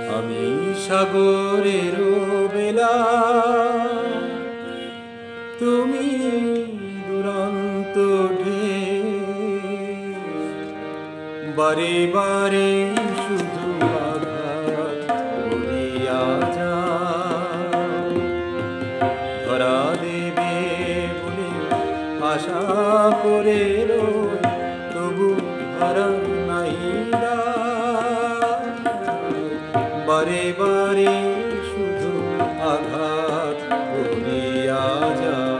আমি সাগরের বেলা, তুমি দুরন্ত ঢেউ, বারে বারে শুধু আঘাত করিয়া যাও। ধরা দেবে বলে আশা করে রই, তবু ধরা নাই বারে বারে শুধু আঘাত করিয়া যাও।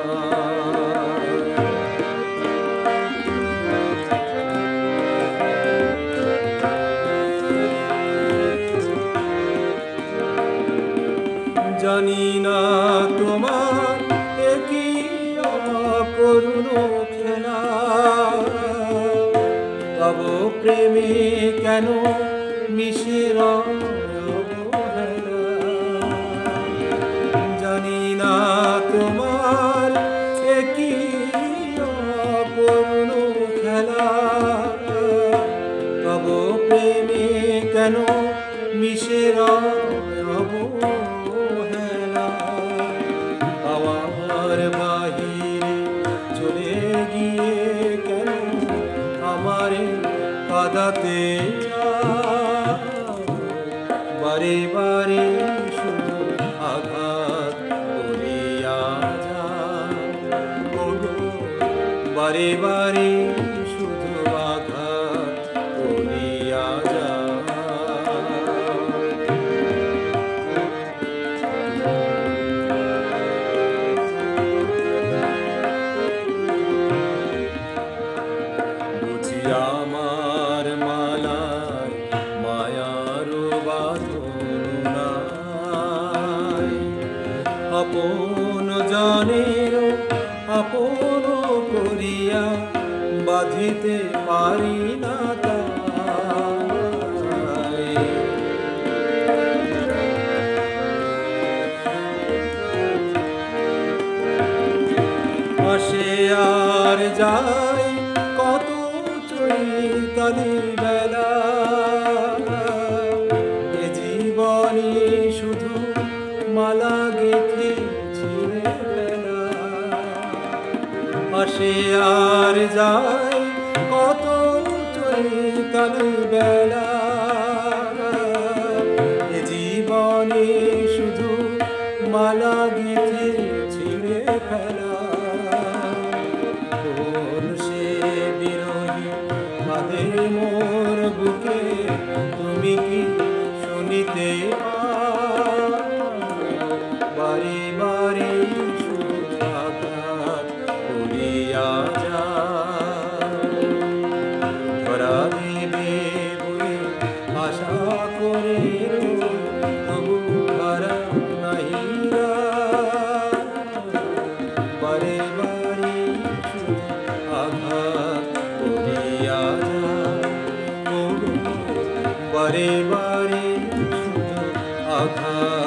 জানি না তোমার একই করুণ খেলা, তব প্রেমে কেন মিশে অবহেলা। জানি না তোমার একই করুণ খেলা, তব প্রেমে কেন মিশে অবহেলা। আমার বাহিরে চলে গিয়ে কেন আমারে কাঁদাতে বারে বারে শুধু আঘাত করিয়া যাও। বারে বারে শুধু আঘাত করিয়া যাও। বুঝি আমার মালায় মায়ার বাঁধন নাই, আপন জনের আপন করিয়া বাঁধিতে পারি না তাই। আসে আর যায় কত চৈতালি বেলা, এ জীবনে শুধু মালা গেঁথে ছিঁড়ে ফেলা। আসে আর যায় কত চৈতালি বেলা, এ জীবনে শুধু মালা গেঁথে ছিঁড়ে ফেলা। কোন সে বিরহী কাঁদে মোর বুকে, তুমি কি শুনিতে বারে বারে শুধু আঘাত করিয়া যাও। ধরা দেবে বলে আশা করে তবু ধরা নাই বারে বারে শুধু আঘাত করিয়া যাও। বারে বারে শুধু আঘাত